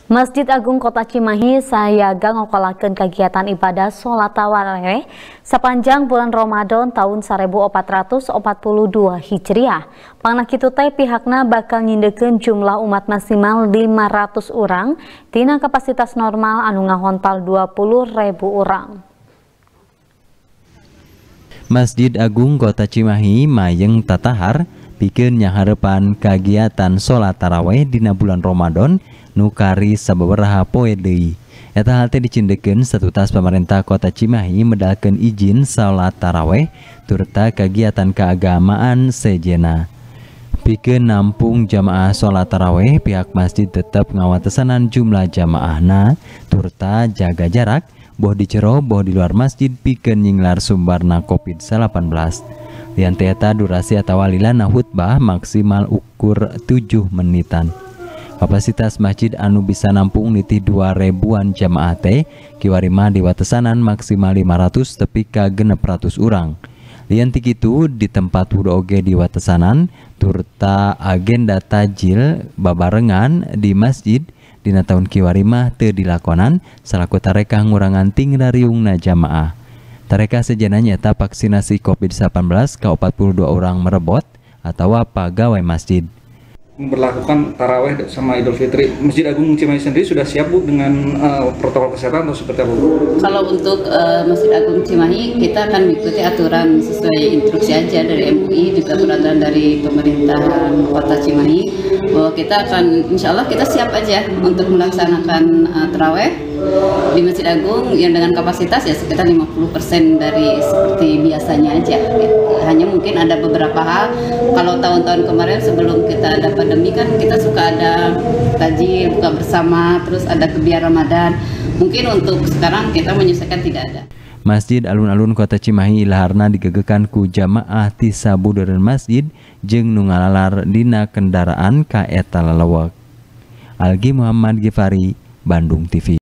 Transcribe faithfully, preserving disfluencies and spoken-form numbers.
Masjid Agung Kota Cimahi sayaga ngokolakeun kegiatan ibadah sholat tarawih sepanjang bulan Ramadan tahun seribu empat ratus empat puluh dua Hijriah. Pangna kitu teh pihakna bakal nyindekeun jumlah umat maksimal lima ratus orang tina kapasitas normal anu ngahontal dua puluh ribu orang. Masjid Agung Kota Cimahi mayeng tatahar pikeun nyaharepan kagiatan sholat tarawih dina bulan Ramadan nukari sababaraha poe deui. Eta hal teh dicindekeun satutas pemerintah Kota Cimahi medalkeun izin salat tarawih turta kagiatan keagamaan sejenna. Pikeun nampung jamaah salat tarawih, pihak masjid tetap ngawatesanan jumlah jamaahna turta jaga jarak boh di jero boh di luar masjid pikeun nyinglar sumbarna covid delapan belas. Lian eta durasi atawa lilana khutbah maksimal ukur tujuh menitan. Kapasitas masjid anu bisa nampung nitih dua ribuan jamaah teh kiwarima di watesanan maksimal lima ratus tepi ka genep ratus urang. Lian ti kitu di tempat wudu oge di watesanan turta agenda tajil babarengan di masjid dina taun kiwarima teu dilakonan salaku tareka ngurangan tingrariungna jamaah. Tareka sejenna nyata vaksinasi covid delapan belas ka empat puluh dua orang merebot atawa pagawai masjid. Memperlakukan taraweh sama Idul Fitri, Masjid Agung Cimahi sendiri sudah siap Bu dengan uh, protokol kesehatan atau seperti apa Bu? Kalau untuk uh, Masjid Agung Cimahi kita akan mengikuti aturan sesuai instruksi aja dari M U I juga peraturan dari pemerintahan Kota Cimahi bahwa kita akan insya Allah kita siap aja untuk melaksanakan uh, taraweh di Masjid Agung yang dengan kapasitas ya sekitar lima puluh persen dari seperti biasanya aja. Hanya mungkin ada beberapa hal, kalau tahun-tahun kemarin sebelum kita ada pandemi kan kita suka ada tajil buka bersama, terus ada kebiar Ramadan. Mungkin untuk sekarang kita menyesuaikan tidak ada. Masjid alun-alun Kota Cimahi ilaharna digegekan ku jamaah ti sabudeureun masjid jeung nu ngalalar dina kendaraan ka eta lalewek. Algi Muhammad Gifari, Bandung T V.